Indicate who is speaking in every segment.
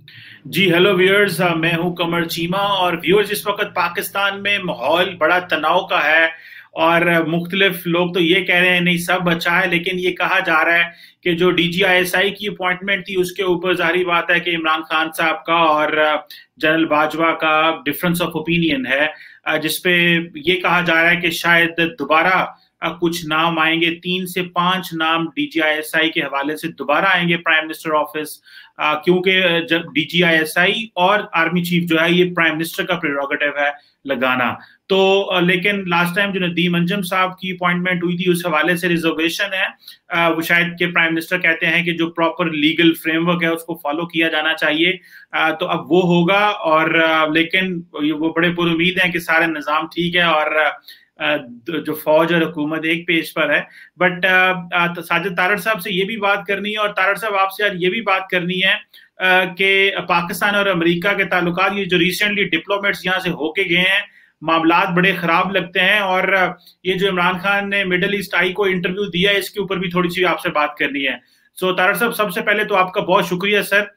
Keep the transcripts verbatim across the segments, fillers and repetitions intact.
Speaker 1: जी hello viewers, मैं हूं कमर चीमा। और व्यूअर्स, इस वक्त पाकिस्तान में माहौल बड़ा तनाव का है। और मुख्तलिफ लोग तो ये कह रहे हैं नहीं सब अच्छा है, लेकिन ये कहा जा रहा है कि जो डीजीआईएसआई की अपॉइंटमेंट थी उसके ऊपर जाहिर बात है कि इमरान खान साहब का और जनरल बाजवा का डिफरेंस ऑफ ओपिनियन है, अ, जिसपे ये कहा जा रहा है कि शायद दोबारा अ, कुछ नाम आएंगे। तीन से पांच नाम डीजीआईएसआई के हवाले से दोबारा आएंगे प्राइम मिनिस्टर ऑफिस, क्योंकि जब डीजीआईएसआई और आर्मी चीफ जो है ये प्राइम मिनिस्टर का प्रेरोगेटिव है लगाना। तो अ, लेकिन लास्ट टाइम जो नदीम अंजम साहब की अपॉइंटमेंट हुई थी उस हवाले से रिजर्वेशन है। अ, वो शायद के प्राइम मिनिस्टर कहते हैं कि जो प्रॉपर लीगल फ्रेमवर्क है उसको फॉलो किया जाना चाहिए। अ, तो अब वो होगा। और अ, लेकिन वो बड़े पुरुमीद हैं कि सारे निज़ाम ठीक है और अ, जो फौज और हुकूमत एक पेज पर है। बट तो साजिद तारड़ साहब से ये भी बात करनी है, और तारड़ साहब आपसे आज ये भी बात करनी है कि पाकिस्तान और अमेरिका के ताल्लुकात, ये जो रिसेंटली डिप्लोमेट्स यहाँ से होके गए हैं, मामलात बड़े खराब लगते हैं। और ये जो इमरान खान ने मिडल ईस्ट आई को इंटरव्यू दिया है इसके ऊपर भी थोड़ी सी आपसे बात करनी है। सो तारड़ साहब, सबसे पहले तो आपका बहुत शुक्रिया सर।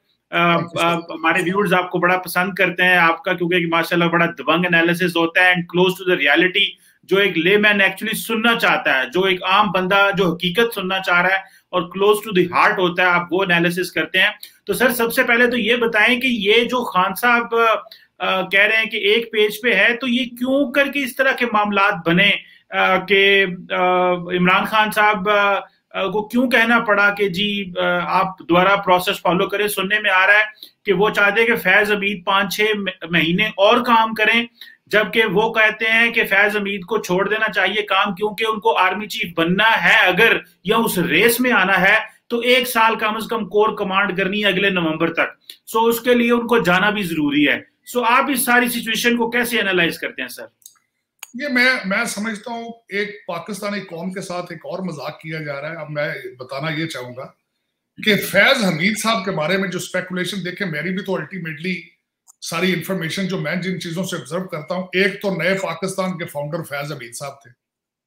Speaker 1: हमारे व्यूअर्स आपको बड़ा पसंद करते हैं आपका, क्योंकि माशाल्लाह बड़ा दबंग एनालिसिस होता है and close to the reality, जो एक लेमैन एक्चुअली सुनना चाहता है, जो एक आम बंदा जो हकीकत सुनना चाह रहा है और क्लोज टू द हार्ट होता है, आप वो एनालिसिस करते हैं। तो सर सबसे पहले तो ये बताएं कि ये जो खान साहब कह रहे हैं कि एक पेज पे है, तो ये क्यों करके इस तरह के मामलात बने कि इमरान खान साहब को क्यों कहना पड़ा कि जी आप दोबारा प्रोसेस फॉलो करें। सुनने में आ रहा है कि वो चाहते हैं कि फैज हमीद पांच छह महीने और काम करें, जबकि वो कहते हैं कि फैज हमीद को छोड़ देना चाहिए काम, क्योंकि उनको आर्मी चीफ बनना है अगर, या उस रेस में आना है तो एक साल कम से कम कोर कमांड करनी है अगले नवंबर तक। सो उसके लिए उनको जाना भी जरूरी है। सो आप इस सारी सिचुएशन को कैसे एनालाइज करते हैं सर?
Speaker 2: ये मैं मैं समझता हूँ एक पाकिस्तानी कौम के साथ एक और मजाक किया जा रहा है। अब मैं बताना ये चाहूंगा कि फैज हमीद साहब के बारे में जो स्पेकुलेशन देखे, मेरी भी तो अल्टीमेटली सारी इंफॉर्मेशन जो मैं जिन चीजों से ऑब्जर्व करता हूं, एक तो नए पाकिस्तान के फाउंडर फैज हमीद साहब थे।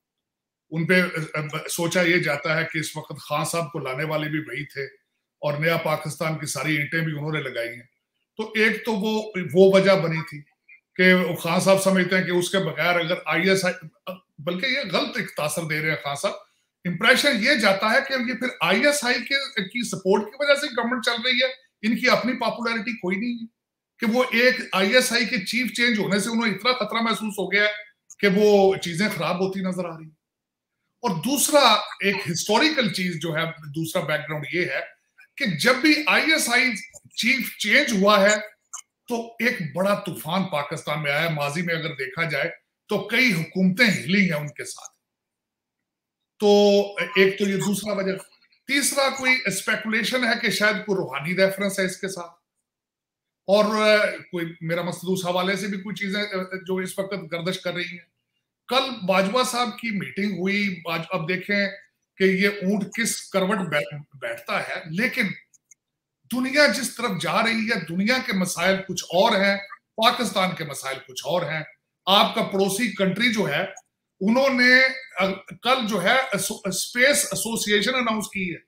Speaker 2: उनपे सोचा ये जाता है कि इस वक्त खान साहब को लाने वाले भी वही थे और नया पाकिस्तान की सारी ईंटें भी उन्होंने लगाई हैं। तो एक तो वो वो वजह बनी थी कि खान साहब समझते हैं कि उसके बगैर अगर आईएसआई, बल्कि ये गलत एक तासर दे रहे हैं खान साहब, इंप्रेशन ये जाता है कि ये फिर आईएसआई के की सपोर्ट की वजह से गवर्नमेंट चल रही है, इनकी अपनी पॉपुलैरिटी कोई नहीं है। कि वो एक आईएसआई के चीफ चेंज होने से उन्हें इतना खतरा महसूस हो गया है कि वो चीजें खराब होती नजर आ रही। और दूसरा एक हिस्टोरिकल चीज जो है, दूसरा बैकग्राउंड ये है कि जब भी आईएसआई चीफ चेंज हुआ है तो एक बड़ा तूफान पाकिस्तान में आया। माजी में अगर देखा जाए तो कई हुकूमतें हिली हैं उनके साथ। तो एक तो ये दूसरा वजह। तीसरा कोई स्पेकुलेशन है कि शायद कोई रूहानी रेफरेंस है इसके साथ, और कोई मेरा मकसद उस हवाले से भी कोई चीजें जो इस वक्त गर्दिश कर रही हैं। कल बाजवा साहब की मीटिंग हुई, अब देखें कि ये ऊंट किस करवट बैठता है, लेकिन दुनिया जिस तरफ जा रही है, दुनिया के मसाइल कुछ और हैं, पाकिस्तान के मसाइल कुछ और हैं। आपका पड़ोसी कंट्री जो है, उन्होंने कल जो है स्पेस एसोसिएशन अनाउंस की है।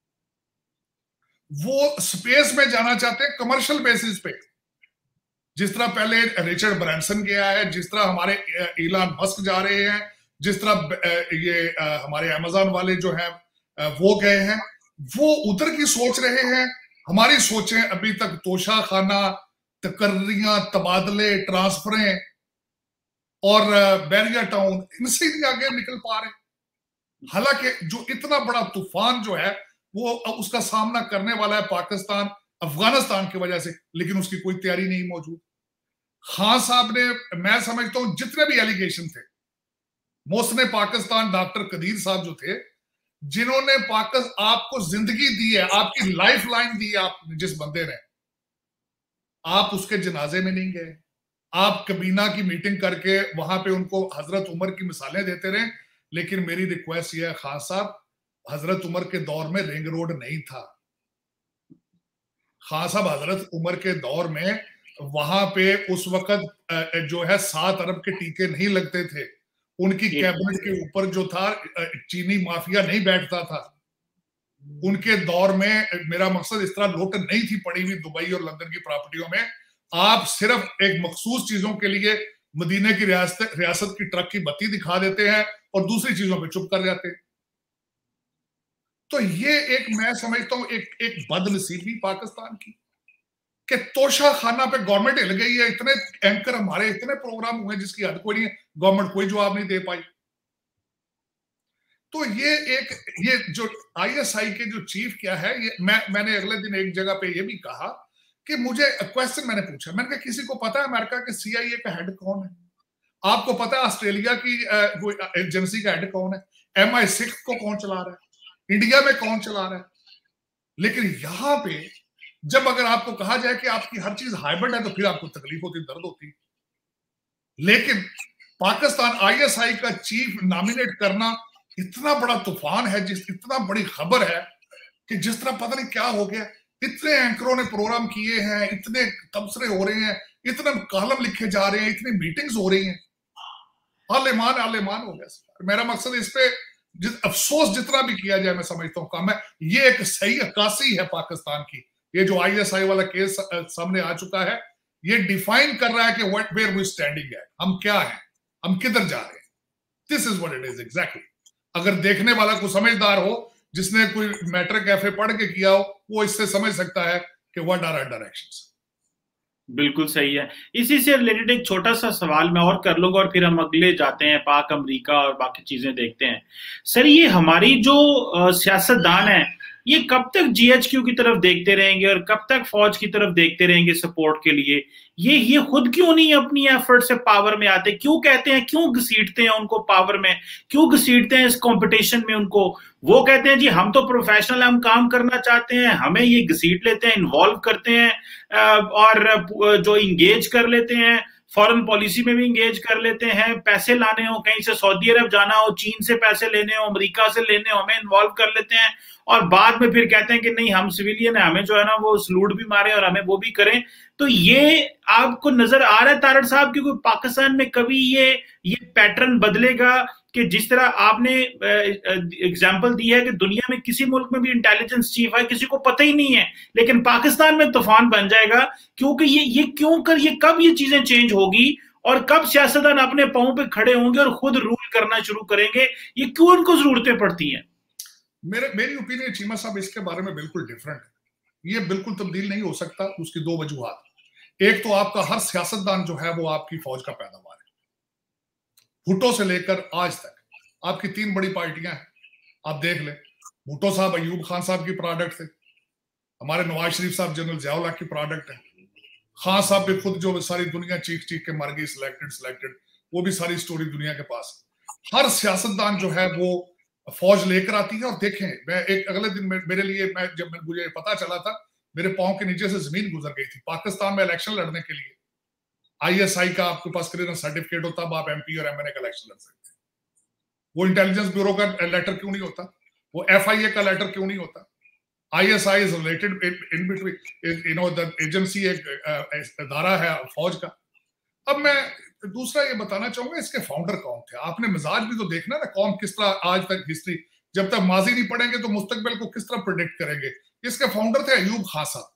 Speaker 2: वो स्पेस में जाना चाहते हैं कमर्शियल बेसिस पे, जिस तरह पहले रिचर्ड ब्रांसन गया है, जिस तरह हमारे इलान मस्क जा रहे हैं, जिस तरह ये हमारे अमेज़न वाले जो हैं वो गए हैं। वो उधर की सोच रहे हैं। हमारी सोचें अभी तक तोशा खाना, तकर्रियां, तबादले, ट्रांसफरें और बैरिया टाउन, इनसे ही आगे निकल पा रहे। हालांकि जो इतना बड़ा तूफान जो है वो उसका सामना करने वाला है पाकिस्तान अफगानिस्तान की वजह से, लेकिन उसकी कोई तैयारी नहीं मौजूद। खान साहब ने, मैं समझता हूं जितने भी एलिगेशन थे, मोहसिन पाकिस्तान डॉक्टर कदीर साहब जो थे, जिन्होंने पाकिस्तान आपको जिंदगी दी है, आपकी लाइफ लाइन दी है, आप जिस बंदे ने, आप उसके जनाजे में नहीं गए। आप कबीना की मीटिंग करके वहां पे उनको हजरत उमर की मिसालें देते रहे। लेकिन मेरी रिक्वेस्ट यह है खान साहब, हजरत उमर के दौर में रिंग रोड नहीं था। खान साहब, हजरत उमर के दौर में वहां पे उस वक्त जो है सात अरब के टीके नहीं लगते थे। उनकी कैबिनेट के ऊपर जो था चीनी माफिया नहीं बैठता था। उनके दौर में मेरा मकसद इस तरह लोटन नहीं थी पड़ी हुई दुबई और लंदन की प्रॉपर्टियों में। आप सिर्फ एक मखसूस चीजों के लिए मदीने की रियासत रियासत की ट्रक की बत्ती दिखा देते हैं और दूसरी चीजों पे चुप कर जाते हैं। तो ये एक, मैं समझता हूं एक एक बदनसीबी पाकिस्तान की कि तोशा खाना पे गवर्नमेंट हिल गई है। इतने एंकर हमारे, इतने प्रोग्राम हुए जिसकी हद कोई नहीं है, गवर्नमेंट कोई जवाब नहीं दे पाई। तो ये एक, ये जो आईएसआई के जो चीफ क्या है, ये मैं मैंने अगले दिन एक जगह पे ये भी कहा कि मुझे क्वेश्चन मैंने पूछा, मैंने कहा किसी को पता है अमेरिका के सीआईए का हेड कौन है? आपको पता है ऑस्ट्रेलिया की एजेंसी का हेड कौन है? एम आई सिक्स को कौन चला रहा है? इंडिया में कौन चला रहा है? लेकिन यहां पे जब अगर आपको कहा जाए कि आपकी हर चीज हाइब्रिड है तो फिर आपको तकलीफ होती, दर्द होती। लेकिन पाकिस्तान आईएसआई का चीफ नॉमिनेट करना इतना बड़ा तूफान है, जिस इतना बड़ी खबर है कि जिस तरह पता नहीं क्या हो गया। इतने एंकरों ने प्रोग्राम किए हैं, इतने तबसरे हो रहे हैं, इतने कॉलम लिखे जा रहे हैं, इतनी मीटिंग्स हो रही हैं, आलेमान आलेमान हो गया। मेरा मकसद इस पे जिस अफसोस जितना भी किया जाए मैं समझता हूँ कम है। ये एक सही अक्कासी है पाकिस्तान की। ये जो आईएसआई वाला केस सामने आ चुका है, ये डिफाइन कर रहा है कि what where we standing at, हम क्या हैं, हम किधर जा रहे हैं। This is what it is exactly. अगर देखने वाला कोई समझदार हो, जिसने कोई मैटर कैफे पढ़ के किया हो, वो इससे समझ सकता है कि व्हाट आर आवर डायरेक्शंस।
Speaker 1: बिल्कुल सही है। इसी से रिलेटेड एक छोटा सा सवाल मैं और कर लूंगा और फिर हम अगले जाते हैं, पाक अमेरिका और बाकी चीजें देखते हैं। सर, ये हमारी जो सियासतदान है, ये कब तक जीएचक्यू की तरफ देखते रहेंगे और कब तक फौज की तरफ देखते रहेंगे सपोर्ट के लिए? ये ये खुद क्यों नहीं अपनी एफर्ट से पावर में आते? क्यों कहते हैं, क्यों घसीटते हैं उनको पावर में, क्यों घसीटते हैं इस कंपटीशन में उनको? वो कहते हैं जी हम तो प्रोफेशनल, हम काम करना चाहते हैं, हमें ये घसीट लेते हैं, इन्वॉल्व करते हैं और जो इंगेज कर लेते हैं, फॉरेन पॉलिसी में भी इंगेज कर लेते हैं। पैसे लाने हो, कहीं से सऊदी अरब जाना हो, चीन से पैसे लेने हो, अमेरिका से लेने हो, हमें इन्वॉल्व कर लेते हैं और बाद में फिर कहते हैं कि नहीं हम सिविलियन है, हमें जो है ना वो सलूट भी मारे और हमें वो भी करें। तो ये आपको नजर आ रहा है तारड़ साहब कि कोई पाकिस्तान में कभी ये ये पैटर्न बदलेगा कि जिस तरह आपने एग्जांपल दी है कि दुनिया में किसी मुल्क में भी इंटेलिजेंस चीफ है, किसी को पता ही नहीं है, लेकिन पाकिस्तान में तूफान बन जाएगा? क्योंकि ये ये क्यों कर ये कब ये चीजें चेंज होगी और कब सियासतदान अपने पांव पे खड़े होंगे और खुद रूल करना शुरू करेंगे? ये क्यों इनको जरूरतें पड़ती हैं?
Speaker 2: मेरे मेरी ओपिनियन चीमा साहब इसके बारे में बिल्कुल डिफरेंट है। ये बिल्कुल तब्दील नहीं हो सकता। उसकी दो वजूहात। एक तो आपका हर सियासतदान जो है वो आपकी फौज का पैदावार है। भुट्टो से लेकर आज तक आपकी तीन बड़ी पार्टियां हैं, आप देख लें। भुट्टो साहब अयूब खान साहब की प्रोडक्ट थे, हमारे नवाज शरीफ साहब जनरल ज़िया-उल हक की प्रोडक्ट है, खान साहब भी खुद जो सारी दुनिया चीख चीख के मर गई, सिलेक्टेड सिलेक्टेड, वो भी सारी स्टोरी दुनिया के पास। हर सियासतदान जो है वो फौज लेकर आती है। और देखें, मैं एक अगले दिन मेरे लिए, मैं जब मुझे पता चला था, मेरे पांव के नीचे से जमीन गुजर गई थी। पाकिस्तान में इलेक्शन लड़ने के लिए आईएसआई का आपके पास क्लियरेंस सर्टिफिकेट होता, अब आप एमपी और एमएनए का इलेक्शन लड़ सकते हैं। वो इंटेलिजेंस ब्यूरो का लेटर क्यों नहीं होता? वो एफआईए का लेटर क्यों नहीं होता? ISI is related in between, you know, the agency एक अदारा है फौज का। अब मैं दूसरा ये बताना चाहूंगा, इसके फाउंडर कौन थे? आपने मिजाज भी तो देखना ना, कौन किस तरह आज तक हिस्ट्री, जब तक माजी नहीं पढ़ेंगे तो मुस्तकबिल को किस तरह प्रेडिक्ट करेंगे। इसके फाउंडर थे अयूब खान साहब,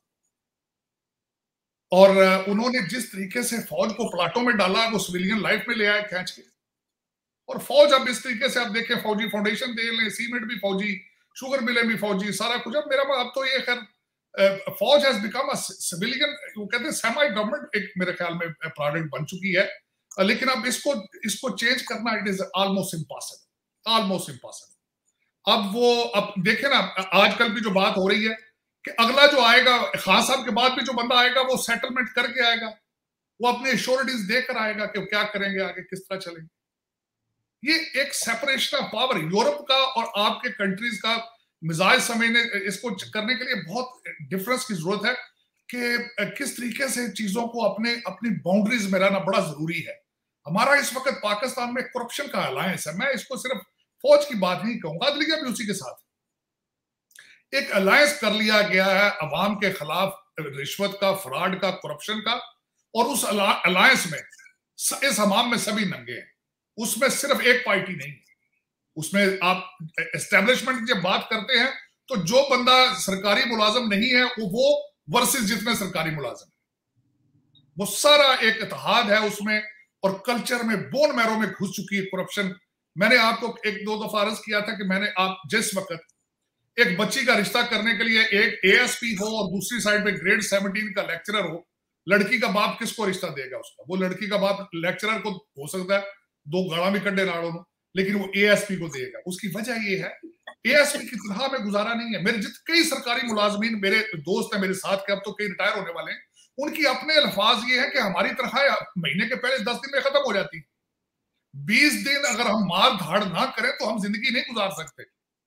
Speaker 2: और उन्होंने जिस तरीके से फौज को प्लाटों में डाला, वो सिविलियन लाइफ में ले आए खींच के। और फौज अब इस तरीके से आप देखें, फौजी फाउंडेशन दे लें, सीमेंट भी फौजी, शुगर मिलें भी फौजी, सारा कुछ। अब मेरा अब तो ये खैर फौज हैज बिकम अ सिविलियन, वो कहते हैं सेमी गवर्नमेंट, एक मेरे ख्याल में प्रोडक्ट बन चुकी है। लेकिन अब इसको इसको चेंज करना, it is almost impossible, almost impossible. अब वो, अब देखें ना, आजकल भी जो बात हो रही है कि अगला जो आएगा, खान साहब के बाद भी जो बंदा आएगा वो सेटलमेंट करके आएगा, वो अपनी एश्योरिटीज देकर आएगा कि क्या करेंगे आगे, किस तरह चलेंगे। ये एक सेपरेशन ऑफ पावर यूरोप का और आपके कंट्रीज का मिजाज समझने, इसको करने के लिए बहुत डिफरेंस की जरूरत है कि किस तरीके से चीजों को अपने अपनी बाउंड्रीज में रहना बड़ा जरूरी है। हमारा इस वक्त पाकिस्तान में करप्शन का अलायंस है। मैं इसको सिर्फ फौज की बात नहीं कहूंगा, अदलिया भी उसी के साथ एक अलायंस कर लिया गया है अवाम के खिलाफ रिश्वत का, फ्रॉड का, करप्शन का। और उस अलायंस में इस हमाम में सभी नंगे हैं। उसमें सिर्फ एक पार्टी नहीं है। उसमें आप एस्टेब्लिशमेंट की जब बात करते हैं तो जो बंदा सरकारी मुलाजम नहीं है वो वो वर्सेस जितने सरकारी मुलाजम, वो सारा एक इत्तेहाद है उसमें, और कल्चर में बोन मैरो में घुस चुकी है करप्शन। मैंने आपको एक दो दफा अर्ज किया था कि मैंने आप जिस वक्त एक बच्ची का रिश्ता करने के लिए एक एएसपी हो और दूसरी साइड पे ग्रेड सेवनटीन का लेक्चरर हो, लड़की का बाप किसको रिश्ता देगा उसका? वो लड़की का बाप लेक्चरर को हो सकता है दो गाड़ा भी कड्डे नाड़ों में, लेकिन वो एएसपी को देगा। उसकी वजह ये है एएसपी की तनख्वाह में गुजारा नहीं है। मेरे जित कई सरकारी मुलाजमीन मेरे दोस्त हैं मेरे साथ के, अब तो कई रिटायर होने वाले हैं, उनकी अपने अल्फाज ये है कि हमारी तनख्वाह महीने के पहले दस दिन में खत्म हो जाती है। बीस दिन अगर हम मार धाड़ ना करें तो हम जिंदगी नहीं गुजार सकते।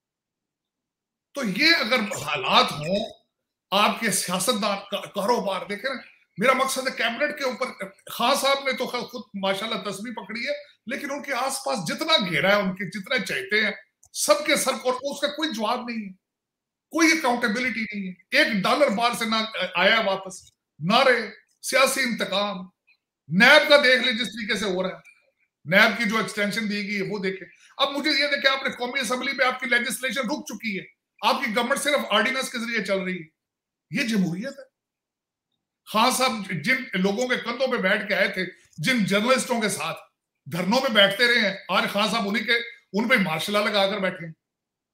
Speaker 2: तो ये अगर हालात हों, आपके सियासतदान कारोबार देखें ना, मेरा मकसद है कैबिनेट के ऊपर खान साहब ने तो खुद माशाल्लाह तस्वीर पकड़ी है, लेकिन उनके आसपास जितना घेरा है, उनके जितने चाहते हैं, सबके सर और उसका कोई जवाब नहीं है, कोई अकाउंटेबिलिटी नहीं है। एक डॉलर बाहर से ना आया वापस, नारे, सियासी इंतकाम। नैब का देख ले जिस तरीके से हो रहा है, नैब की जो एक्सटेंशन दी गई है वो देखे। अब मुझे ये देखे, आपने कौमी असेंबली में आपकी लेजिस्लेशन रुक चुकी है, आपकी गवर्नमेंट सिर्फ ऑर्डिनेंस के जरिए चल रही है। ये जमहूरियत है? खान साहब जिन लोगों के कंधों पे बैठ के आए थे, जिन जर्नलिस्टों के साथ धरनों में बैठते रहे हैं, आज खान साहब उन्हीं के उन पे मार्शल लॉ लगाकर बैठे हैं।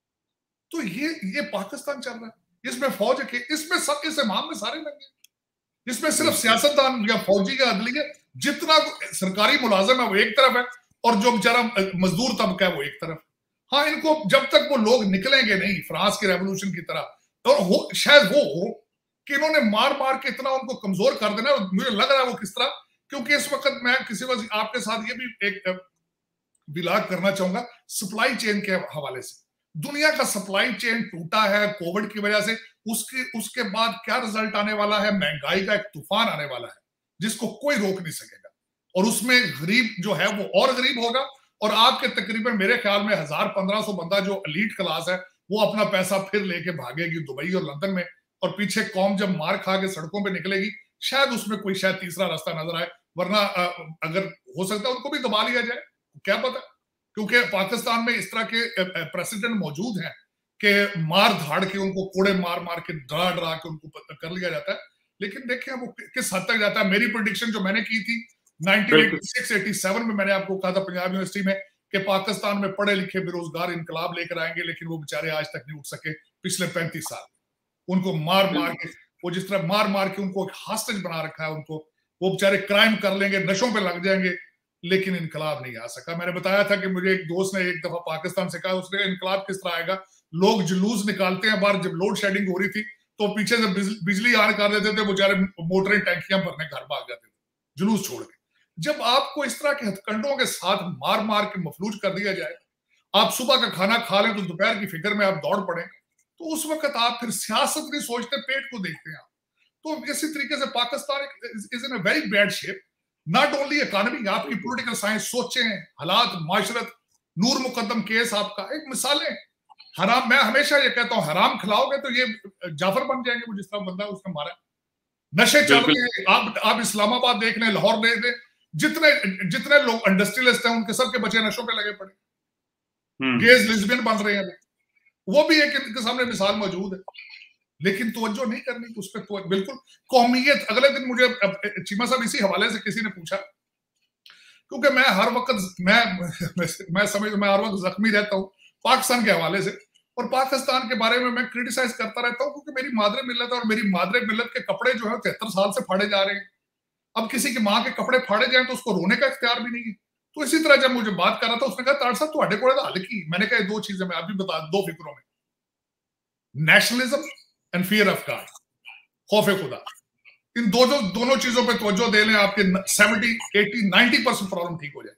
Speaker 2: तो ये ये पाकिस्तान चल रहा है, इसमें फौज है, इसमें सब इस इमाम में सारे लगे, इसमें सिर्फ सियासतदान या फौजी या अदली है, जितना सरकारी मुलाजिम है वो एक तरफ है और जो बेचारा मजदूर तबका है वो एक तरफ। हाँ, इनको जब तक वो लोग निकलेंगे नहीं फ्रांस के रेवोल्यूशन की तरह, तो हो शायद वो हो कि इन्होंने मार मार के इतना उनको कमजोर कर देना। मुझे लग रहा है वो किस तरह, क्योंकि इस वक्त मैं किसी वक्त आपके साथ ये भी एक विलाग करना चाहूंगा सप्लाई चेन के हवाले से। दुनिया का सप्लाई चेन टूटा है कोविड की वजह से, उसके उसके बाद क्या रिजल्ट आने वाला है? महंगाई का एक तूफान आने वाला है जिसको कोई रोक नहीं सकेगा, और उसमें गरीब जो है वो और गरीब होगा। और आपके तकरीबन मेरे ख्याल में हजार पंद्रह सौ बंदा जो एलीट क्लास है वो अपना पैसा फिर लेके भागेगी दुबई और लंदन में, और पीछे कौम जब मार खा के सड़कों पे निकलेगी, शायद उसमें कोई शायद तीसरा रास्ता नजर आए, वरना अगर हो सकता है उनको भी दबा लिया जाए, क्या पता। क्योंकि पाकिस्तान में इस तरह के प्रेसिडेंट मौजूद हैं कि मार धाड़ के उनको कोड़े मार मार के डरा डरा के उनको कर लिया जाता है। लेकिन देखिए वो किस हद तक जाता है। मेरी प्रेडिक्शन जो मैंने की थी nineteen eighty six eighty seven में, मैंने आपको कहा था पंजाब यूनिवर्सिटी में कि पाकिस्तान में पढ़े लिखे बेरोजगार इनकलाब लेकर आएंगे, लेकिन वो बेचारे आज तक नहीं उठ सके पिछले पैंतीस साल। उनको मार मार के, वो जिस तरह मार मार के उनको हॉस्टेज बना रखा है, उनको वो बेचारे क्राइम कर लेंगे, नशों पे लग जाएंगे, लेकिन इनकलाब नहीं आ सका। मैंने बताया था कि मुझे एक दोस्त ने एक दफा पाकिस्तान से कहा, उसने इनकलाब किस तरह आएगा? लोग जुलूस निकालते हैं बाहर, जब लोड शेडिंग हो रही थी तो पीछे से बिजली ऑन कर देते थे, बेचारे मोटरें टैंकियां भरने घर भाग जाते थे जुलूस छोड़ के। जब आपको इस तरह के हथकंडों के साथ मार मार के मफलूज कर दिया जाए, आप सुबह का खाना खा लें तो दोपहर की फिक्र में आप दौड़ पड़े, तो उस वक्त आप फिर सियासत नहीं सोचते, पेट को देखते हैं आप। तो इसी तरीके से Pakistan is in a very bad shape. Not only economy, आपकी पॉलिटिकल साइंस सोचें, हालात, माशरत, नूर मुकद्दम केस आपका एक मिसालें। हराम, मैं हमेशा ये कहता हूं, हराम खिलाओगे तो ये जाफर बन जाएंगे, वो जिस तरह बंदा उसने मारा। नशे चल रहे हैं, आप आप इस्लामाबाद देख लें, लाहौर देख लें, जितने जितने लोग इंडस्ट्रियलिस्ट हैं उनके सबके बच्चे नशों पे लगे पड़े, गेज लिस्बियन बन रहे हैं, वो भी एक इनके सामने मिसाल मौजूद है। लेकिन तवज्जो नहीं करनी उस पर, तो बिल्कुल कौमियत। अगले दिन मुझे चीमा साहब इसी हवाले से किसी ने पूछा, क्योंकि मैं हर वक्त मैं मैं समझ मैं हर वक्त जख्मी रहता हूँ पाकिस्तान के हवाले से, और पाकिस्तान के बारे में मैं क्रिटिसाइज करता रहता हूँ, क्योंकि मेरी मादरे मिल्लत है और मेरी मादरे मिल्लत के कपड़े जो है तिहत्तर साल से फाड़े जा रहे हैं। अब किसी की माँ के कपड़े फाड़े जाए तो उसको रोने का इख्तियार भी नहीं है। तो इसी तरह जब मुझे बात कर रहा था, उसने कहा तार साहब तुहाडे कोले हल की। मैंने कहा दो चीजें मैं अभी बता, दो फिक्रों में, nationalism and fear of God, खौफ खुदा। इन दो दो, दोनों चीजों पे तवज्जो दे लें, आपके seventy eighty ninety percent problem ठीक हो जाएगी।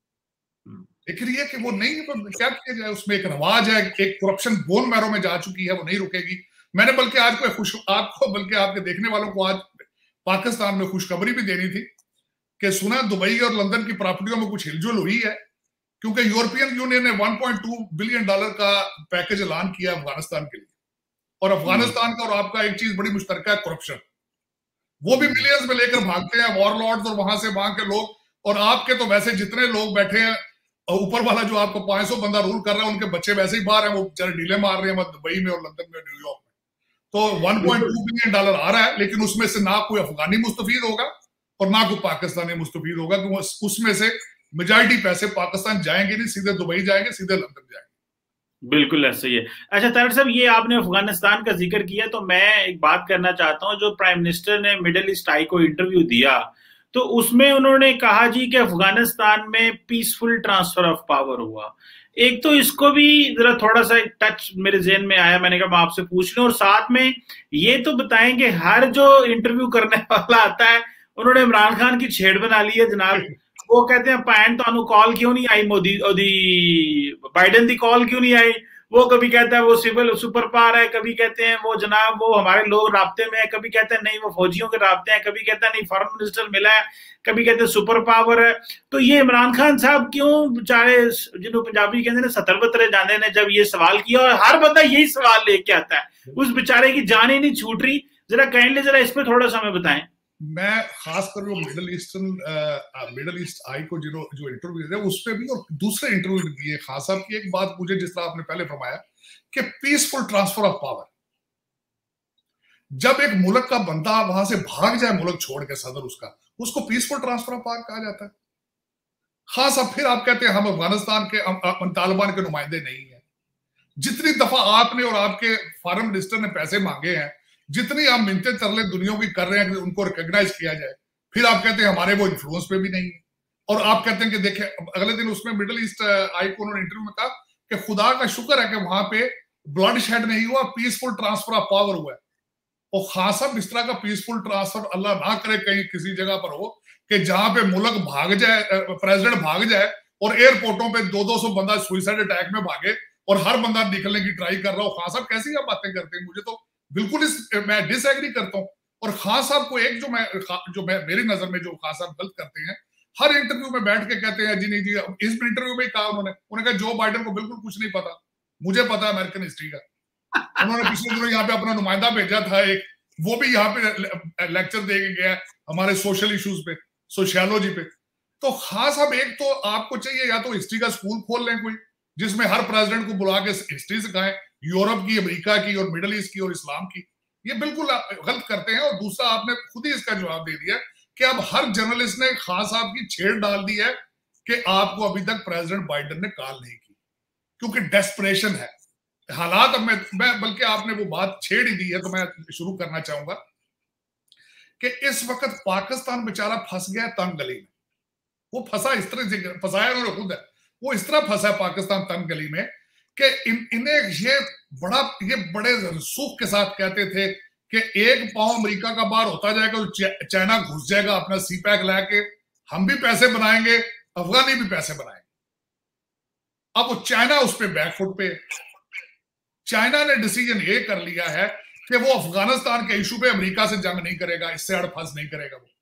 Speaker 2: लेकिन ये कि वो नहीं, तो क्या किया जाए? उसमें एक रवाज है, एक करप्शन बोन मैरो में जा चुकी है, वो नहीं रुकेगी। मैंने बल्कि आज कोई खुश आपको बल्कि आपके देखने वालों को आज पाकिस्तान में खुशखबरी भी देनी थी कि सुना दुबई और लंदन की प्रॉपर्टियों में कुछ हिलजुल हुई है, क्योंकि यूरोपियन यूनियन ने one point two billion dollar का पैकेज ऐलान किया अफगानिस्तान के लिए। और अफगानिस्तान का और आपका एक चीज बड़ी मुश्तरका है, करप्शन। वो भी मिलियंस में लेकर भागते हैं वॉरलॉर्ड्स और वहां से वहां के लोग, और आपके तो वैसे जितने लोग बैठे हैं ऊपर वाला जो आपको पांच सौ बंदा रूल कर रहा है, उनके बच्चे वैसे ही बाहर हैं, वो बेचारे डीले मार रहे हैं दुबई में और लंदन में, न्यूयॉर्क में। तो one point two billion dollar आ रहा है, लेकिन उसमें से ना कोई अफगानी मुस्तफीद होगा और ना कोई पाकिस्तानी मुस्तफीद होगा, क्योंकि उसमें से मेजॉरिटी पैसे पाकिस्तान जाएंगे नहीं, सीधे दुबई जाएंगे, सीधे लंदन जाएंगे।
Speaker 1: बिल्कुल ऐसा ही है। अच्छा तारिक साहब, ये आपने अफगानिस्तान का जिक्र किया तो मैं एक बात करना चाहता हूं। जो प्राइम मिनिस्टर ने मिडिल ईस्ट आई को इंटरव्यू दिया तो उसमें उन्होंने कहा जी कि अफगानिस्तान में पीसफुल ट्रांसफर ऑफ पावर हुआ। एक तो इसको भी जरा थोड़ा सा एक टच मेरे जेहन में आया, मैंने कहा मैं आपसे पूछ लूं। और साथ में ये तो बताएंगे, हर जो इंटरव्यू करने वाला आता है उन्होंने इमरान खान की छेड़ बना ली है जनाब। वो कहते हैं पैन तो कॉल क्यों नहीं आई, मोदी बाइडन की कॉल क्यों नहीं आई। वो कभी कहता है वो सिविल सुपर पावर है, कभी कहते हैं वो जनाब वो हमारे लोग राब्ते में है, कभी कहते हैं नहीं वो फौजियों के राब्ते हैं, कभी कहता है नहीं फॉरेन मिनिस्टर मिला है, कभी कहते हैं सुपर पावर है। तो ये इमरान खान साहब क्यों बेचारे, जिन्हों पंजाबी कहते हैं सतर बतरे जाने ने जब ये सवाल किया, और हर बंदा यही सवाल लेके आता है, उस बेचारे की जान ही नहीं छूट रही। जरा काइंडली जरा इस पर थोड़ा सा हमें बताएं।
Speaker 2: मैं खासकर वो Middle Eastern Middle East Eye को जो जो इंटरव्यू दिए उस पर भी और दूसरे इंटरव्यू दिए खान साहब की एक बात मुझे, जिस तरह आपने पहले फरमाया कि पीसफुल ट्रांसफर ऑफ पावर, जब एक मुल्क का बंदा वहां से भाग जाए मुल्क छोड़ के, सदर उसका, उसको पीसफुल ट्रांसफर ऑफ पावर कहा जाता है। खान साहब फिर आप कहते हैं हम अफगानिस्तान के हम तालिबान के नुमाइंदे नहीं है। जितनी दफा आपने और आपके फॉरेन मिनिस्टर ने पैसे मांगे हैं, जितनी आप मिन्नते तरले दुनिया की कर रहे हैं कि उनको रिकॉग्नाइज किया जाए, फिर आप कहते हैं हमारे वो इन्फ्लुएंस पे भी नहीं है। और आप कहते हैं कि देखें, अगले दिन उसमें मिडिल ईस्ट आई को उन्होंने इंटरव्यू में कहा कि खुदा का शुक्र है कि वहां पे ब्लड शेड नहीं हुआ, पीसफुल ट्रांसफर ऑफ पावर हुआ है। और खान साहब इस तरह का पीसफुल ट्रांसफर अल्लाह ना करे कहीं किसी जगह पर हो कि जहां पे मुल्क भाग जाए, प्रेसिडेंट भाग जाए और एयरपोर्टों पे दो दो सौ बंदा सुइसाइड अटैक में भागे और हर बंदा निकलने की ट्राई कर रहा हो। खान साहब कैसी आप बातें करते हैं, मुझे तो बिल्कुल इस मैं डिसएग्री करता हूं। और खान साहब को एक जो मैं जो मैं मेरी नजर में जो खान साहब गलत करते हैं, हर इंटरव्यू में बैठ के कहते हैं जी नहीं जी, इस इंटरव्यू में कहा उन्होंने उन्होंने कहा जो बाइडेन को बिल्कुल कुछ नहीं पता, मुझे पता है अमेरिकन हिस्ट्री का। उन्होंने पिछले दिनों यहाँ पे अपना नुमाइंदा भेजा था एक, वो भी यहाँ पे लेक्चर दे के गया हमारे सोशल इश्यूज पे, सोशियोलॉजी पे। तो खान साहब एक तो आपको चाहिए या तो हिस्ट्री का स्कूल खोल लें कोई, जिसमें हर प्रेसिडेंट को बुला के हिस्ट्री सिखाएं, यूरोप की, अमेरिका की और मिडिल ईस्ट की और इस्लाम की। ये बिल्कुल गलत करते हैं। और दूसरा, आपने खुद ही इसका जवाब दे दिया कि अब हर जर्नलिस्ट ने खान साहब की छेड़ डाल दी है कि आपको अभी तक प्रेसिडेंट बाइडेन ने कॉल नहीं की, क्योंकि डेस्परेशन है हालात। अब मैं, मैं बल्कि आपने वो बात छेड़ ही दी है तो मैं शुरू करना चाहूंगा कि इस वक्त पाकिस्तान बेचारा फंस गया तंग गली में। वो फंसा इस तरह से, फंसाया उन्होंने खुद है, वो इस तरह फंसा है पाकिस्तान तंग गली में कि इन, इन्हें ये बड़ा ये बड़े सुख के साथ कहते थे कि एक पांव अमेरिका का बाहर होता जाएगा तो चाइना घुस जाएगा अपना सी पैक लाके, हम भी पैसे बनाएंगे, अफगानी भी पैसे बनाएंगे। अब वो चाइना उस पर बैकफुट पे, चाइना ने डिसीजन ये कर लिया है कि वो अफगानिस्तान के इशू पे अमेरिका से जंग नहीं करेगा, इससे अड़फस नहीं करेगा। वो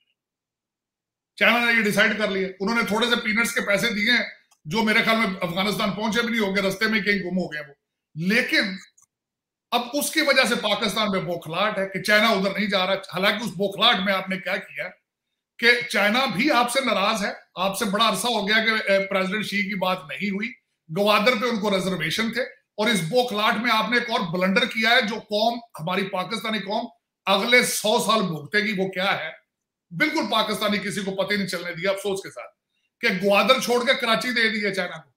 Speaker 2: चाइना ने ये डिसाइड कर लिया। उन्होंने थोड़े से पीनट्स के पैसे दिए हैं जो मेरे ख्याल में अफगानिस्तान पहुंचे भी नहीं होंगे, रास्ते में कहीं गुम हो गए वो। लेकिन अब उसकी वजह से पाकिस्तान में बौखलाहट है कि चाइना उधर नहीं जा रहा। हालांकि उस बौखलाहट में आपने क्या किया कि चाइना भी आपसे नाराज है, आपसे बड़ा अरसा हो गया कि प्रेसिडेंट शी की बात नहीं हुई, गवादर पे उनको रिजर्वेशन थे। और इस बौखलाहट में आपने एक और ब्लंडर किया है जो कौम, हमारी पाकिस्तानी कौम अगले सौ साल भुगतेगी। वो क्या है, बिल्कुल पाकिस्तानी किसी को पता नहीं चलने दिया, अफसोस के साथ, कि ग्वादर छोड़ के कराची दे दी है चाइना को,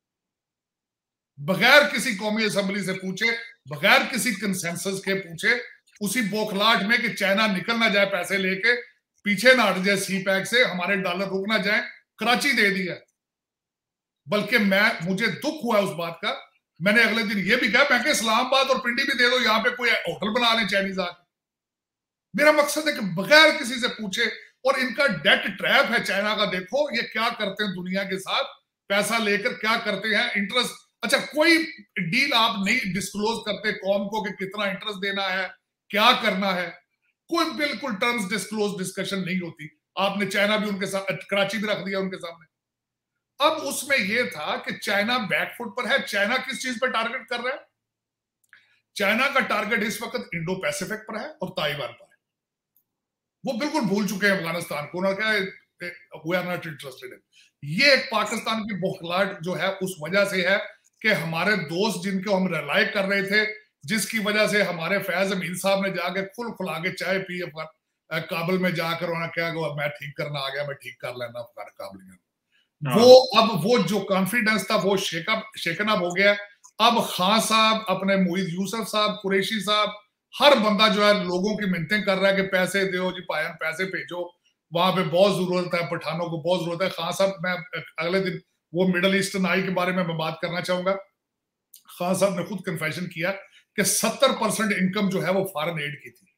Speaker 2: बगैर किसी कौमी असेंबली से पूछे, बगैर किसी कंसेंसस के पूछे, उसी बौखलाहट में कि चाइना निकल ना जाए पैसे लेके, पीछे ना हट जाए सी पैक से, हमारे डॉलर रुक ना जाए, कराची दे दिया। बल्कि मैं मुझे दुख हुआ उस बात का, मैंने अगले दिन ये भी कहा मैं इस्लामाबाद और पिंडी भी दे दो, यहां पे कोई होटल बना लें चाइनीज आके। मेरा मकसद है कि बगैर किसी से पूछे, और इनका डेट ट्रैप है चाइना का। देखो ये क्या करते हैं दुनिया के साथ, पैसा लेकर क्या करते हैं, इंटरेस्ट। अच्छा, कोई डील आप नहीं डिस्क्लोज करते कौम को कि कितना इंटरेस्ट देना है, क्या करना है, कोई बिल्कुल टर्म्स डिस्क्लोज डिस्कशन नहीं होती। आपने चाइना भी उनके साथ, कराची भी रख दिया उनके सामने। अब उसमें यह था कि चाइना बैकफुट पर है। चाइना किस चीज पर टारगेट कर रहा है? चाइना का टारगेट इस वक्त इंडो पैसिफिक पर है और ताइवान पर है। वो बिल्कुल भूल चुके हैं अफगानिस्तान को। उन्होंने कहा we are not interested in. ये एक पाकिस्तान की बौखलाहट जो है उस वजह से है कि हमारे दोस्त जिनको हम रिलाई कर रहे थे, जिसकी वजह से हमारे फैज अमीन साहब ने जाके खुल खुला के चाय पी काबुल में जाकर उन्होंने क्या मैं ठीक करना आ गया, मैं ठीक कर लेना काबुल। वो अब वो जो कॉन्फिडेंस था वो शेकअप शेकन अप हो गया। अब खान साहब, अपने मोईद यूसुफ साहब, कुरैशी साहब, हर बंदा जो है लोगों की मिन्नतें कर रहा है कि पैसे दो जी पायन, पैसे भेजो, वहां पे बहुत जरूरत है, पठानों को बहुत जरूरत है। खान साहब, मैं अगले दिन वो मिडल ईस्टर्न आई के बारे में मैं बात करना चाहूंगा। खान साहब ने खुद कन्फेशन किया कि सत्तर परसेंट इनकम जो है वो फॉरेन एड की थी।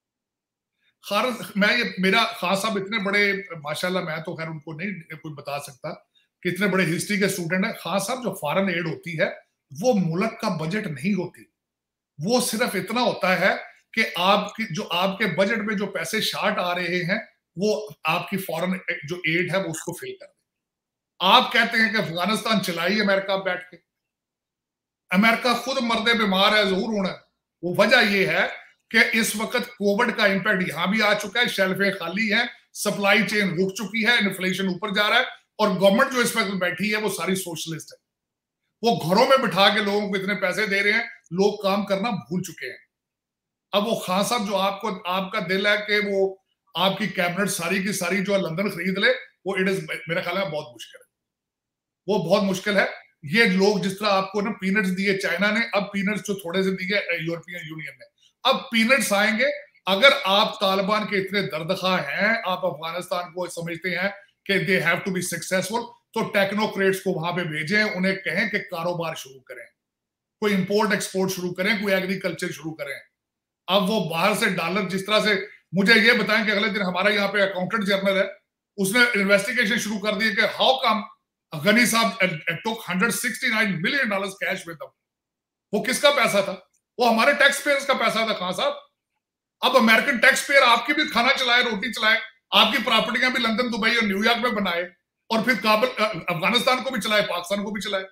Speaker 2: खार मैं ये मेरा खान साहब इतने बड़े माशाल्लाह, मैं तो खैर उनको नहीं कोई बता सकता कि इतने बड़े हिस्ट्री के स्टूडेंट है। खान साहब, जो फॉरेन एड होती है वो मुल्क का बजट नहीं होती, वो सिर्फ इतना होता है कि आपकी जो आपके बजट में जो पैसे शार्ट आ रहे हैं वो आपकी फॉरेन जो एड है वो उसको फिल कर दे। आप कहते हैं कि अफगानिस्तान चलाई अमेरिका बैठ के, अमेरिका खुद मर्दे बीमार है, जरूर होना है। वो वजह ये है कि इस वक्त कोविड का इंपैक्ट यहां भी आ चुका है, शेल्फें खाली हैं, सप्लाई चेन रुक चुकी है, इन्फ्लेशन ऊपर जा रहा है, और गवर्नमेंट जो इस वक्त बैठी है वो सारी सोशलिस्ट है। वो घरों में बिठा के लोगों को इतने पैसे दे रहे हैं, लोग काम करना भूल चुके हैं। अब वो खान साहब जो आपको आपका दिल है कि वो आपकी कैबिनेट सारी की सारी जो है लंदन खरीद ले, वो इट इज मेरे ख्याल में बहुत मुश्किल है, वो बहुत मुश्किल है। ये लोग जिस तरह आपको ना पीनट्स दिए चाइना ने, अब पीनट्स जो थोड़े से दिए यूरोपियन यूनियन ने, अब पीनट्स आएंगे। अगर आप तालिबान के इतने दर्दखा हैं, आप अफगानिस्तान को समझते हैं कि they have to be successful, तो टेक्नोक्रेट्स को वहां पे भेजें, उन्हें कहें कि कारोबार शुरू करें, कोई इंपोर्ट एक्सपोर्ट शुरू करें, कोई एग्रीकल्चर शुरू करें। अब वो बाहर से डॉलर, जिस तरह से मुझे ये बताएं कि अगले दिन हमारा यहाँ पे अकाउंटेंट जनरल है, उसने इन्वेस्टिगेशन शुरू कर दी कि हाउ कम गनी साहब took one hundred sixty-nine million dollars cash with them. वो किसका पैसा था? वो हमारे टैक्स पेयर्स का पैसा था खान साहब। अब अमेरिकन टैक्स पेयर आपकी भी खाना चलाए, रोटी चलाए, आपकी प्रॉपर्टियां भी लंदन, दुबई और न्यूयॉर्क में बनाए, और फिर काबुल अफगानिस्तान को भी चलाए, पाकिस्तान को भी चलाए।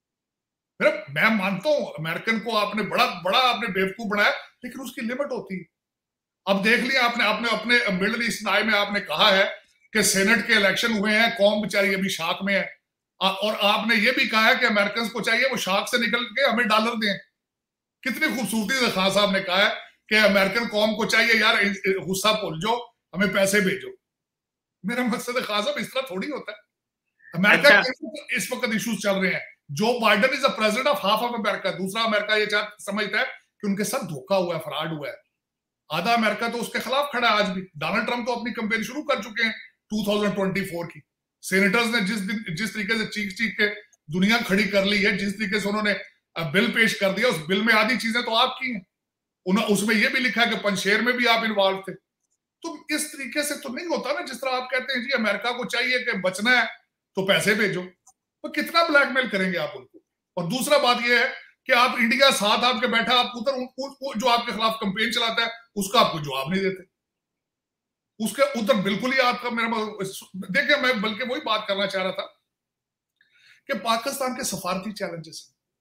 Speaker 2: मैं मानता हूं अमेरिकन को आपने बड़ा बड़ा आपने बेवकूफ बनाया, लेकिन उसकी लिमिट होती है। अब देख लिया आपने आपने अपने मिडल ईस्ट आई में आपने कहा है कि सेनेट के इलेक्शन हुए हैं, कौम बेचारी अभी शाख में है, और आपने ये भी कहा है कि अमेरिकन को चाहिए वो शाख से निकल के हमें डॉलर दें। कितनी खूबसूरती से खान साहब ने कहा है कि अमेरिकन कौम को चाहिए यार गुस्सा भूल जाओ, हमें पैसे भेजो। मेरा मकसद है खान साहब इस तरह थोड़ी होता है। अमेरिका के इस वक्त इश्यूज चल रहे हैं। Joe Biden is the president of half of America, दूसरा अमेरिका ये समझता है कि उनके साथ धोखा हुआ है, फ्रॉड हुआ है। आधा अमेरिका तो उसके खिलाफ खड़ा है आज भी। डोनाल्ड ट्रंप तो अपनी कैंपेन शुरू कर चुके हैं दो हज़ार चौबीस की। सेनेटर्स ने जिस दिन जिस तरीके से चीख चीख के दुनिया खड़ी कर ली है, जिस तरीके से उन्होंने बिल पेश कर दिया, उस बिल में आधी चीजें तो आपकी हैं। उसमें यह भी लिखा है कि पंचशेर में भी आप इन्वॉल्व थे। तो इस तरीके से तो नहीं होता ना, जिस तरह आप कहते हैं जी अमेरिका को चाहिए कि बचना है तो पैसे भेजो, तो कितना ब्लैकमेल करेंगे आप उनको। और दूसरा बात यह है कि आप इंडिया साथ आपके बैठा, आप उधर जो आपके खिलाफ कंपेन चलाता है उसका आपको जवाब नहीं देते, उसके उधर बिल्कुल ही आपका मेरा देखिए, मैं बल्कि वही बात करना चाह रहा था कि पाकिस्तान के सफारती चैलेंजेस,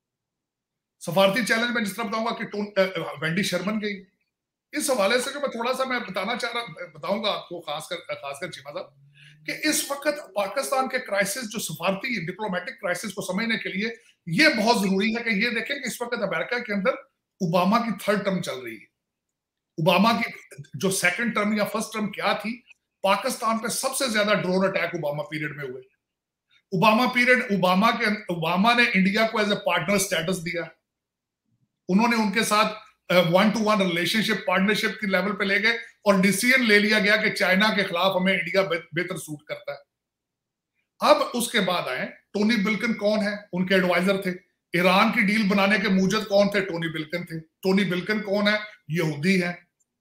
Speaker 2: सफारती चैलेंज में जिस तरह बताऊंगा कि वेंडी शर्मन गई, इस हवाले से जो मैं थोड़ा सा मैं बताना चाह रहा बताऊंगा आपको, खासकर खासकर चीमा साहब, कि इस वक्त पाकिस्तान के क्राइसिस, जो सफारती डिप्लोमेटिक क्राइसिस को समझने के लिए ये बहुत जरूरी है कि ये देखें कि इस वक्त अमेरिका के अंदर ओबामा की थर्ड टर्म चल रही है। ओबामा की जो सेकंड टर्म या फर्स्ट टर्म क्या थी, पाकिस्तान पे सबसे ज्यादा ड्रोन अटैक ओबामा पीरियड में हुए। ओबामा पीरियड ओबामा के ओबामा ने इंडिया को एज ए पार्टनर स्टेटस दिया, उन्होंने उनके साथ one to one relationship partnership के लेवल पे ले गए और डिसीजन ले लिया गया कि चाइना के खिलाफ हमें इंडिया बेहतर सूट करता है। अब उसके बाद आए टोनी बिल्किन, कौन है? उनके एडवाइजर थे। ईरान की डील बनाने के मूजद कौन थे? टोनी बिल्किन थे। टोनी बिल्किन कौन है? यहूदी है।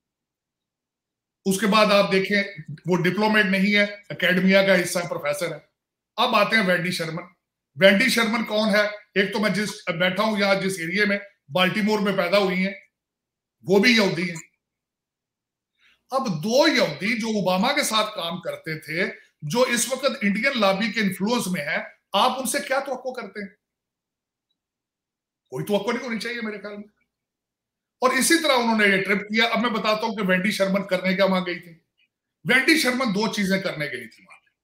Speaker 2: उसके बाद आप देखें वो डिप्लोमेट नहीं है, एकेडमिया का हिस्सा है, प्रोफेसर है। अब आते हैं वेंडी शर्मन। वेंडी शर्मन कौन है? एक तो मैं जिस बैठा हूं यहां जिस एरिया में, बाल्टीमोर में पैदा हुई है, वो भी यहूदी है। अब दो यहूदी जो ओबामा के साथ काम करते थे, जो इस वक्त इंडियन लॉबी के इन्फ्लुएंस में है, आप उनसे क्या तवक्को करते हैं? कोई तवक्को नहीं होनी चाहिए मेरे ख्याल में। और इसी तरह उन्होंने ये ट्रिप किया। अब मैं बताता हूं कि वेंडी शर्मन करने क्या वहां गई थी। वेंडी शर्मन दो चीजें करने गई थी वहां।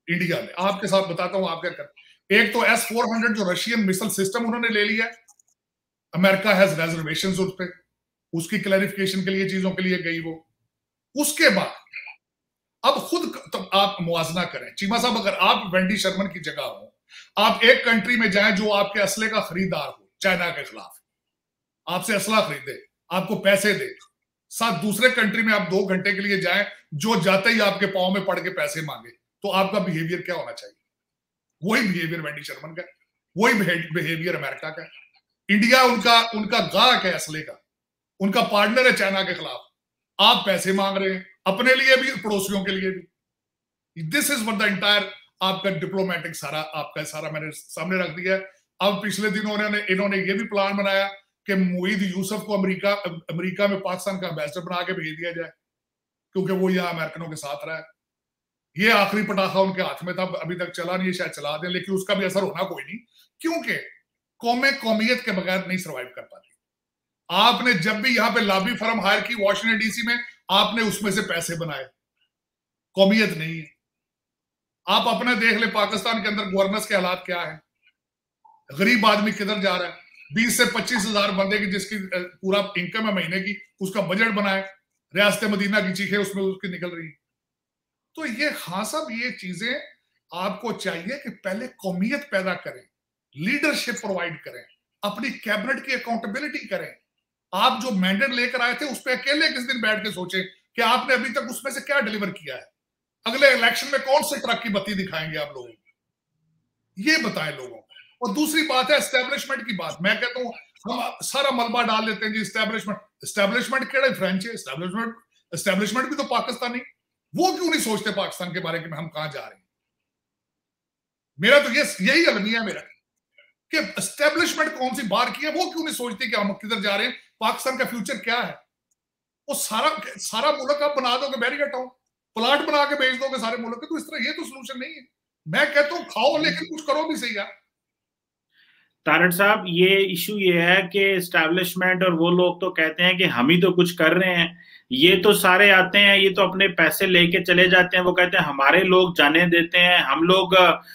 Speaker 2: इंडिया ने। आपके साथ बताता हूं आप क्या कर। एक तो एस फोर हंड्रेड जो रशियन मिसाइल सिस्टम उन्होंने ले लिया, अमेरिका हैज रिजर्वेशंस उस पे, उसकी क्लैरिफिकेशन के लिए चीजों के लिए गई वो। उसके बाद अब खुद तो आप मुआवजा करें चीमा साहब, अगर आप वेंडी शर्मन की जगह हो, आप एक कंट्री में जाएं जो आपके असले का खरीदार हो, चाइना के खिलाफ आपसे असला खरीदे, आपको पैसे दे, साथ दूसरे कंट्री में आप दो घंटे के लिए जाएं जो जाते ही आपके पांव में पड़ के पैसे मांगे, तो आपका बिहेवियर क्या होना चाहिए? वही बिहेवियर वेंडी शर्मन का, वही बिहेवियर अमेरिका का। इंडिया उनका उनका गाहक है असले का, उनका पार्टनर है चाइना के खिलाफ। आप पैसे मांग रहे हैं अपने लिए भी, पड़ोसियों के लिए भी। This is what the entire आपका डिप्लोमेटिक सारा आपका सारा मैंने सामने रख दिया। अब पिछले दिनों इन्होंने इन्होंने ये भी प्लान बनाया कि मुईद यूसुफ को अमेरिका अमेरिका में पाकिस्तान का एम्बेसडर बना के भेज दिया जाए, क्योंकि वो यहाँ अमेरिकनों के साथ रहा है। ये आखिरी पटाखा उनके हाथ में था, अभी तक चला नहीं है, शायद चला दें, लेकिन उसका भी असर होना कोई नहीं, क्योंकि कौमें कौमियत के बगैर नहीं सर्वाइव कर पाती। आपने जब भी यहाँ पे लॉबी फर्म हायर की वॉशिंगटन डीसी में, आपने उसमें से पैसे बनाए, कौमियत नहीं है। आप अपने देख ले पाकिस्तान के अंदर गवर्नेंस के हालात क्या है, गरीब आदमी किधर जा रहा है। बीस से पच्चीस हजार बंदे की जिसकी पूरा इनकम है महीने की, उसका बजट बनाए, रियासत मदीना की चीखें उसमें उसकी निकल रही। तो ये खान साहब, ये चीजें आपको चाहिए कि पहले कौमियत पैदा करें, लीडरशिप प्रोवाइड करें, अपनी कैबिनेट की अकाउंटेबिलिटी करें। आप जो मैंडेट लेकर आए थे उस पर अकेले किस दिन बैठ के सोचे कि आपने अभी तक उसमें से क्या डिलीवर किया है, अगले इलेक्शन में कौन से ट्रक की बत्ती दिखाएंगे आप लोगों को, ये बताएं लोगों को। और दूसरी बात है एस्टेब्लिशमेंट की बात। मैं कहता हूं हम सारा मलबा डाल लेते हैं जी एस्टेब्लिशमेंट, एस्टेब्लिशमेंट केड़ा फ्रेंच है, एस्टेब्लिशमेंट एस्टेब्लिशमेंट भी तो पाकिस्तानी, वो क्यों नहीं सोचते पाकिस्तान के बारे में हम कहां जा रहे हैं। मेरा तो ये यही अलमिया है मेरा कि एस्टेब्लिशमेंट कौन सी बार की है, वो क्यों नहीं सोचती कि हम किधर जा रहे हैं, पाकिस्तान का फ्यूचर क्या है। वो सारा सारा मुल्क आप बना दोगे बैरिकेड टाउन, प्लाट बना के बेच दोगे सारे मुल्क के, तो इस तरह ये तो सोल्यूशन नहीं है। मैं कहता हूं खाओ लेकिन कुछ करो भी सही यार।
Speaker 1: तारड़ साहब, ये इशू ये है कि एस्टैब्लिशमेंट और वो लोग तो कहते हैं कि हम ही तो कुछ कर रहे हैं, ये तो सारे आते हैं, ये तो अपने पैसे लेके चले जाते हैं, वो कहते हैं हमारे लोग जाने देते हैं, हम लोग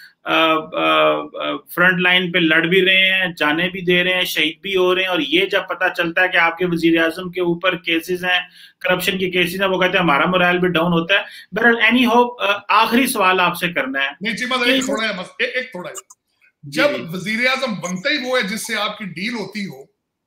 Speaker 1: फ्रंट लाइन पे लड़ भी रहे हैं, जाने भी दे रहे हैं, शहीद भी हो रहे हैं, और ये जब पता चलता है कि आपके वजीर आजम के ऊपर केसेस हैं, करप्शन के केसेस हैं, वो कहते हैं हमारा मोरल भी डाउन होता है। बहरहाल एनी होप, आखिरी सवाल आपसे करना है।
Speaker 2: नहीं चीमा, एक थोड़ा है बस, एक, एक थोड़ा है। जब वजीर आजम बनते ही वो है जिससे आपकी डील होती हो,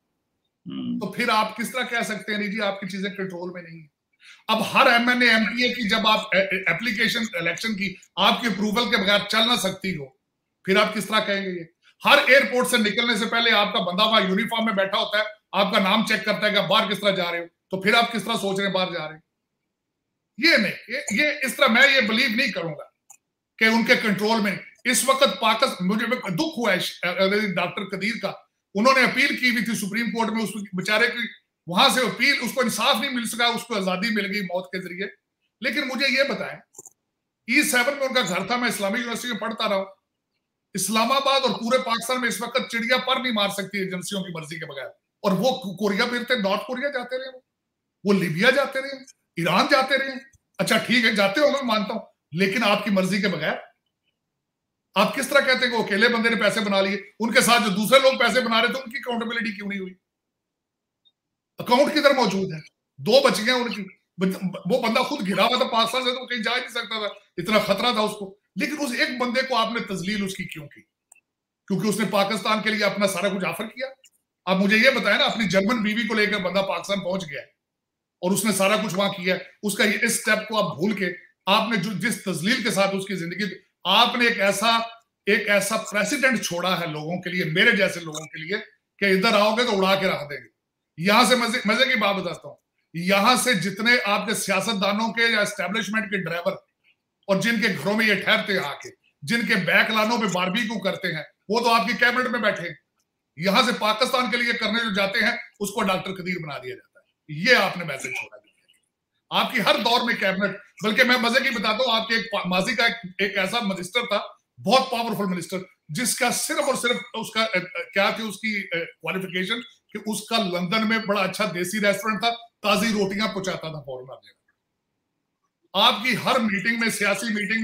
Speaker 2: तो फिर आप किस तरह कह सकते हैं नहीं जी आपकी चीजें कंट्रोल में नहीं है। अब हर एमएनए एमपीए की जब आप एप्लीकेशन इलेक्शन की आपकी अप्रूवल के बगैर चल ना सकती हो, फिर आप किस तरह कहेंगे ये। हर एयरपोर्ट से निकलने से पहले आपका बंदा वहां यूनिफॉर्म में बैठा होता है, आपका नाम चेक करता है कि बाहर किस तरह जा रहे हो, तो फिर आप किस तरह सोच रहे हैं बाहर जा रहे हैं। ये नहीं, ये, ये इस तरह मैं ये बिलीव नहीं करूंगा कि उनके कंट्रोल में। इस वक्त पाकिस्तान, मुझे दुख हुआ है डॉक्टर कदीर का, उन्होंने अपील की हुई थी सुप्रीम कोर्ट में, उस बेचारे की वहां से अपील, उसको इंसाफ नहीं मिल सका, उसको आजादी मिल गई मौत के जरिए। लेकिन मुझे ये बताएं, ई सेवन में उनका घर था, मैं इस्लामी यूनिवर्सिटी में पढ़ता रहा, इस्लामाबाद और पूरे पाकिस्तान में इस वक्त चिड़िया पर नहीं मार सकती एजेंसियों की मर्जी के बगैर, और वो कोरिया फिरते, नॉर्थ कोरिया जाते रहे, वो लीबिया जाते रहे, ईरान जाते रहे। अच्छा ठीक है जाते हो, मैं मानता हूं, लेकिन आपकी मर्जी के बगैर आप किस तरह कहते हैं कि अकेले बंदे ने पैसे बना लिए, उनके साथ जो दूसरे लोग पैसे बना रहे थे उनकी अकाउंटेबिलिटी क्यों नहीं हुई? अकाउंट किधर मौजूद है? दो बच गए उनकी, वो बंदा खुद घिरा हुआ था पाकिस्तान से, तो कहीं जा नहीं सकता था, इतना खतरा था उसको, लेकिन उस एक बंदे को आपने तजलील उसकी क्यों की? क्योंकि उसने पाकिस्तान के लिए अपना सारा कुछ ऑफर किया। आप मुझे ये बताया ना, अपनी जर्मन बीवी को लेकर बंदा पाकिस्तान पहुंच गया है और उसने सारा कुछ वहां किया है, उसका इस स्टेप को आप भूल के आपने जो जिस तजलील के साथ उसकी जिंदगी, आपने एक ऐसा एक ऐसा प्रेसिडेंट छोड़ा है लोगों के लिए, मेरे जैसे लोगों के लिए, कि इधर आओगे तो उड़ा के रख देंगे। यहां से मजे मजे की बात बताता हूं, यहां से जितने आपके सियासतदानों के या एस्टेब्लिशमेंट के ड्राइवर और जिनके घरों में ये ठहरते हैं आके, जिनके बैक लानों पे बारबेक्यू करते हैं, वो तो आपकी कैबिनेट में बैठे। यहां से पाकिस्तान के लिए करने जो जाते हैं उसको डॉक्टर कदीर बना दिया जाता है। ये आपने मैसेज छोड़ा दिया आपकी हर दौर में कैबिनेट। बल्कि मैं मजे की बताता हूं, आपके एक माजी का एक, एक ऐसा मिनिस्टर था, बहुत पावरफुल मिनिस्टर, जिसका सिर्फ और सिर्फ उसका क्या थी उसकी क्वालिफिकेशन कि उसका लंदन में बड़ा अच्छा देसी रेस्टोरेंट था, ताजी रोटियां पहुंचाता था फॉरनर जगह। आपकी हर मीटिंग में, सियासी मीटिंग में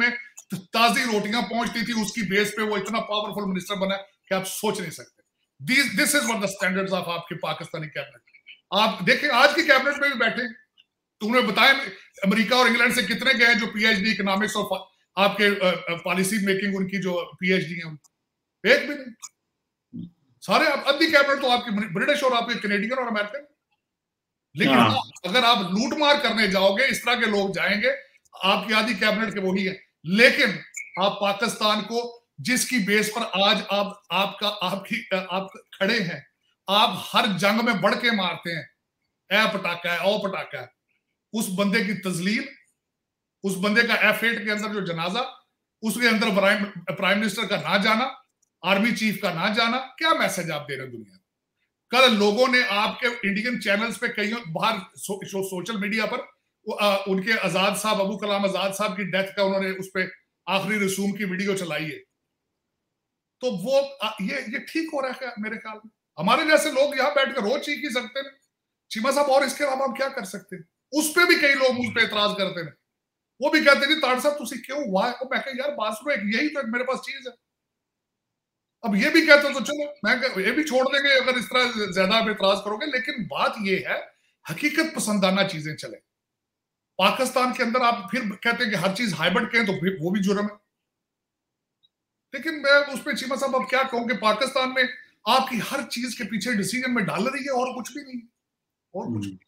Speaker 2: ताजी रोटियां पहुंचती थी, उसकी बेस पे वो इतना पावरफुल मिनिस्टर बना कि आप सोच नहीं सकते। This this is what the standards of आपके पाकिस्तानी कैबिनेट। आप देखें आज की कैबिनेट में भी बैठे, तुमने बताया अमेरिका और इंग्लैंड से कितने गए जो पीएचडी इकोनॉमिक्स और आपके पॉलिसी मेकिंग उनकी जो पीएचडी है, एक भी नहीं। सारे आधी कैबिनेट तो आपकी ब्रिटिश और आपके कैनेडियन और अमेरिकन। लेकिन हाँ, अगर आप लूटमार करने जाओगे, इस तरह के लोग जाएंगे, आपकी आधी कैबिनेट के वही है। लेकिन आप पाकिस्तान को जिसकी बेस पर आज आप आपका आपकी आप खड़े हैं, आप हर जंग में बढ़ के मारते हैं, ए पटाखा है, ओ पटाखा है, उस बंदे की तजलील, उस बंदे का एफ एट के अंदर जो जनाजा, उसके अंदर प्राइम मिनिस्टर का ना जाना, आर्मी चीफ का ना जाना, क्या मैसेज आप दे रहे हैं दुनिया? कल लोगों ने आपके इंडियन चैनल्स पे कई बाहर सो, सो, सोशल मीडिया पर आ, उनके आजाद साहब, अबू कलाम आजाद साहब की डेथ का उन्होंने उस पर आखिरी रसूम की वीडियो चलाई है। तो वो आ, ये ये ठीक हो रहा है मेरे ख्याल में। हमारे जैसे लोग यहाँ बैठ कर रोज चीख ही सकते हैं चीमा साहब, और इसके अलावा हम क्या कर सकते हैं? उस पर भी कई लोग मुझ पर एतराज करते हैं, वो भी कहते हैं ताड़ साहब तुसी क्यों हुआ है? मैं कह यार बात सुनो, यही तो मेरे पास चीज है। अब ये भी कहते तो चलो मैं ये भी छोड़ देंगे अगर इस तरह ज्यादा एतराज करोगे। लेकिन बात ये है हकीकत पसंदाना चीजें चले। पाकिस्तान के अंदर आप फिर कहते हैं कि हर चीज हाइब्रिड कहें तो फिर वो भी जुर्म है। लेकिन मैं उस पर चीमा साहब अब क्या कहूँ कि पाकिस्तान में आपकी हर चीज के पीछे डिसीजन में डाल रही है और कुछ भी नहीं, और कुछ भी।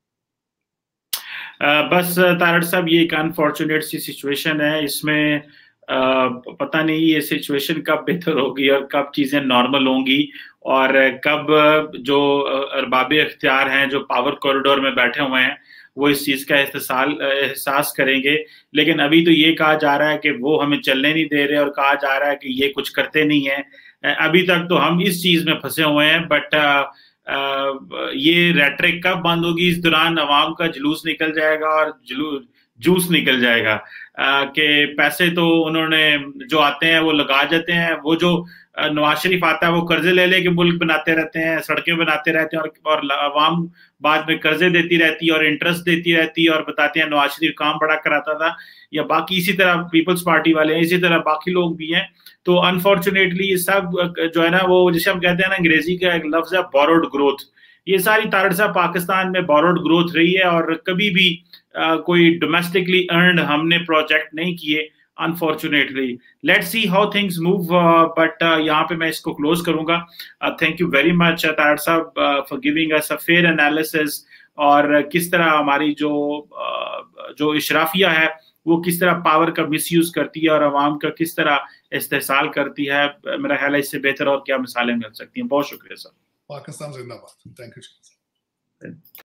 Speaker 1: आ, बस तारड़ साहब ये एक अनफॉर्चुनेट सी सिचुएशन है, इसमें आ, पता नहीं ये सिचुएशन कब बेहतर होगी और कब चीजें नॉर्मल होंगी और कब जो अरबाब इख्तियार हैं जो पावर कॉरिडोर में बैठे हुए हैं वो इस चीज का एहसास एहसास करेंगे। लेकिन अभी तो ये कहा जा रहा है कि वो हमें चलने नहीं दे रहे और कहा जा रहा है कि ये कुछ करते नहीं है। अभी तक तो हम इस चीज में फंसे हुए हैं, बट आ, ये रेट्रिक कब बंद होगी? इस दौरान अवाम का जुलूस निकल जाएगा और जुलूस जूस निकल जाएगा कि पैसे तो उन्होंने जो आते हैं वो लगा जाते हैं। वो जो नवाज शरीफ आता है वो कर्जे ले ले के मुल्क बनाते रहते हैं, सड़कें बनाते रहते हैं, और, और अवाम बाद में कर्जे देती रहती है और इंटरेस्ट देती रहती है और बताते हैं नवाज शरीफ काम बड़ा कराता था। या बाकी इसी तरह पीपल्स पार्टी वाले हैं, इसी तरह बाकी लोग भी हैं। तो अनफॉर्चुनेटली सब जो है ना, वो जिसे हम कहते हैं ना, अंग्रेजी का एक लफ्ज है बोरोड ग्रोथ। ये सारी तारड़ साहब पाकिस्तान में बोरोड ग्रोथ रही है और कभी भी Uh, कोई डोमेस्टिकली अर्न्ड हमने प्रोजेक्ट नहीं किए, unfortunately. Let's see how things move, but यहाँ पे मैं इसको क्लोज करूंगा। Thank you very much Tarar साहब for giving us a fair analysis, और किस तरह हमारी जो uh, जो इशराफिया है वो किस तरह पावर का मिसयूज करती है और अवाम का किस तरह इस्तेहसाल करती है। मेरा ख्याल है इससे बेहतर और क्या मिसालें मिल सकती हैं। बहुत शुक्रिया सर।
Speaker 2: पाकिस्तान जिंदाबाद। Thank you.